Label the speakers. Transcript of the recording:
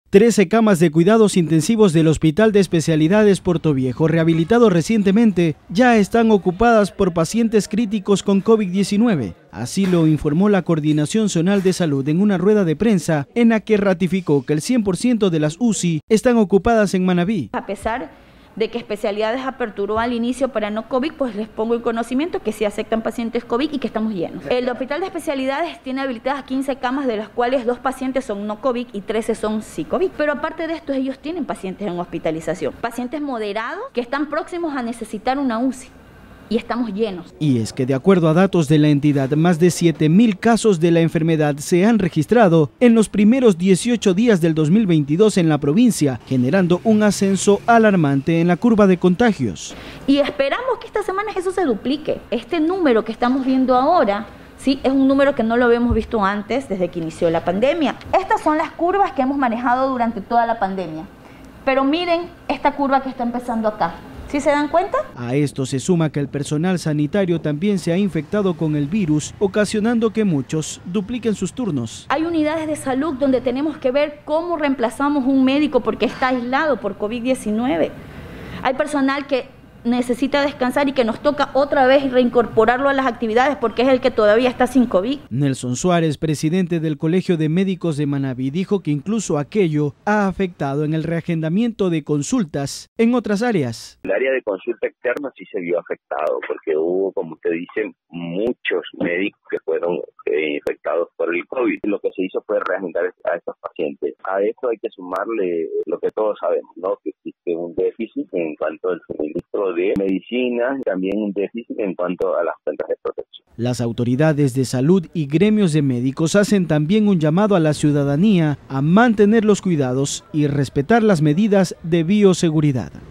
Speaker 1: 13 camas de cuidados intensivos del Hospital de Especialidades Portoviejo, rehabilitado recientemente, ya están ocupadas por pacientes críticos con COVID-19. Así lo informó la Coordinación Zonal de Salud en una rueda de prensa en la que ratificó que el 100% de las UCI están ocupadas en Manabí.
Speaker 2: A pesar de que Especialidades aperturó al inicio para no COVID, pues les pongo en conocimiento que sí aceptan pacientes COVID y que estamos llenos. El Hospital de Especialidades tiene habilitadas 15 camas, de las cuales 2 pacientes son no COVID y 13 son sí COVID. Pero aparte de esto, ellos tienen pacientes en hospitalización, pacientes moderados que están próximos a necesitar una UCI. Y estamos llenos.
Speaker 1: Y es que de acuerdo a datos de la entidad, más de 7.000 casos de la enfermedad se han registrado en los primeros 18 días del 2022 en la provincia, generando un ascenso alarmante en la curva de contagios.
Speaker 2: Y esperamos que esta semana eso se duplique. Este número que estamos viendo ahora, sí, es un número que no lo habíamos visto antes desde que inició la pandemia. Estas son las curvas que hemos manejado durante toda la pandemia. Pero miren esta curva que está empezando acá. ¿Sí se dan cuenta?
Speaker 1: A esto se suma que el personal sanitario también se ha infectado con el virus, ocasionando que muchos dupliquen sus turnos.
Speaker 2: Hay unidades de salud donde tenemos que ver cómo reemplazamos un médico porque está aislado por COVID-19. Hay personal que necesita descansar y que nos toca otra vez reincorporarlo a las actividades porque es el que todavía está sin COVID.
Speaker 1: Nelson Suárez, presidente del Colegio de Médicos de Manabí, dijo que incluso aquello ha afectado en el reagendamiento de consultas en otras áreas.
Speaker 3: El área de consulta externa sí se vio afectado porque hubo, como usted dice, muchos médicos que fueron infectados por el COVID. Lo que se hizo fue reagendar a estos pacientes. A eso hay que sumarle lo que todos sabemos, ¿no? Que existe un déficit en cuanto al suministro de medicinas, también un déficit en cuanto a las plantas de protección.
Speaker 1: Las autoridades de salud y gremios de médicos hacen también un llamado a la ciudadanía a mantener los cuidados y respetar las medidas de bioseguridad.